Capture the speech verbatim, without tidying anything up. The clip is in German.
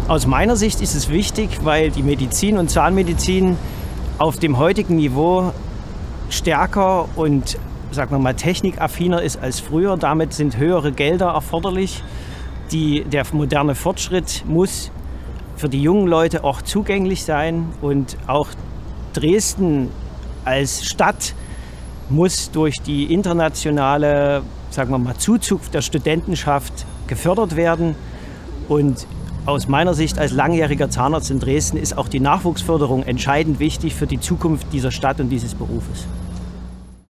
Aus meiner Sicht ist es wichtig, weil die Medizin und Zahnmedizin auf dem heutigen Niveau stärker und, sagen wir mal, technikaffiner ist als früher. Damit sind höhere Gelder erforderlich. Die, der moderne Fortschritt muss für die jungen Leute auch zugänglich sein. Und auch Dresden als Stadt muss durch die internationale, sagen wir mal, Zuzug der Studentenschaft gefördert werden. Und aus meiner Sicht als langjähriger Zahnarzt in Dresden ist auch die Nachwuchsförderung entscheidend wichtig für die Zukunft dieser Stadt und dieses Berufes.